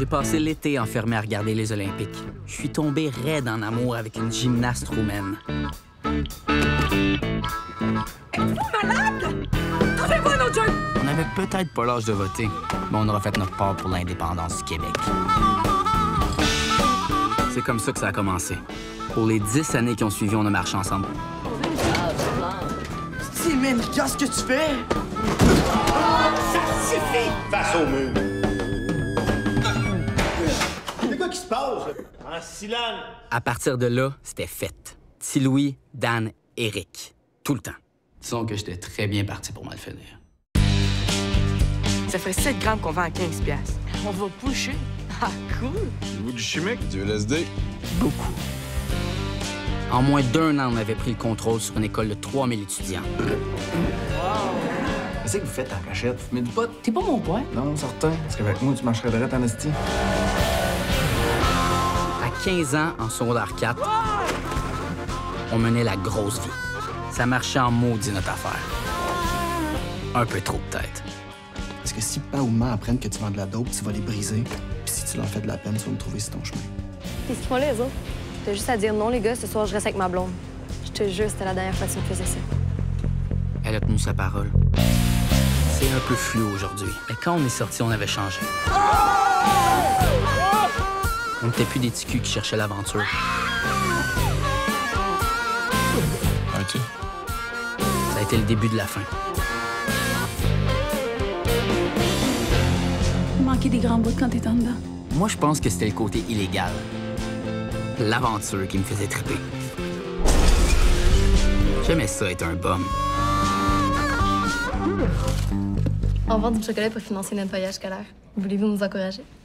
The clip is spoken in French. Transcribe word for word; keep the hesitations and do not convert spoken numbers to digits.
J'ai passé l'été enfermé à regarder les Olympiques. Je suis tombé raide en amour avec une gymnaste roumaine. Êtes-vous malade? Trouvez-vous un autre jeu! On avait peut-être pas l'âge de voter, mais on aura fait notre part pour l'indépendance du Québec. C'est comme ça que ça a commencé. Pour les dix années qui ont suivi, on a marché ensemble. Simon, qu'est-ce que tu fais? Ça suffit! Face au mur! C'est quoi qui se passe? En silence! À partir de là, c'était fait. Petit Louis, Dan, Éric. Tout le temps. Disons que j'étais très bien parti pour mal finir. Ça fait sept grammes qu'on vend à quinze piastres. On va pusher. Ah, cool! Vous du chimique? Du L S D? Beaucoup. En moins d'un an, on avait pris le contrôle sur une école de trois mille étudiants. Qu'est-ce que vous faites en cachette? Vous fumez du pot? T'es pas mon poing? Non, certain. Parce qu'avec moi, tu marcherais direct en esti. À quinze ans, en secondaire quatre, on menait la grosse vie. Ça marchait en maudit, notre affaire. Un peu trop, peut-être. Parce que si papa ou maman apprennent que tu vends de la dope, tu vas les briser. Puis si tu leur fais de la peine, tu vas me trouver sur ton chemin. Qu'est-ce qu'ils font là, les autres? T'as juste à dire non, les gars, ce soir, je reste avec ma blonde. Je te jure, c'était la dernière fois que tu me faisais ça. Elle a tenu sa parole. C'est un peu flou aujourd'hui, mais quand on est sortis, on avait changé. On n'était plus des ticus qui cherchaient l'aventure. OK. Ça a été le début de la fin. Il manquait des grands bouts quand t'étais en dedans. Moi, je pense que c'était le côté illégal. L'aventure qui me faisait triper. J'aimais ça être un bum. On vend du chocolat pour financer notre voyage scolaire. Voulez-vous nous encourager?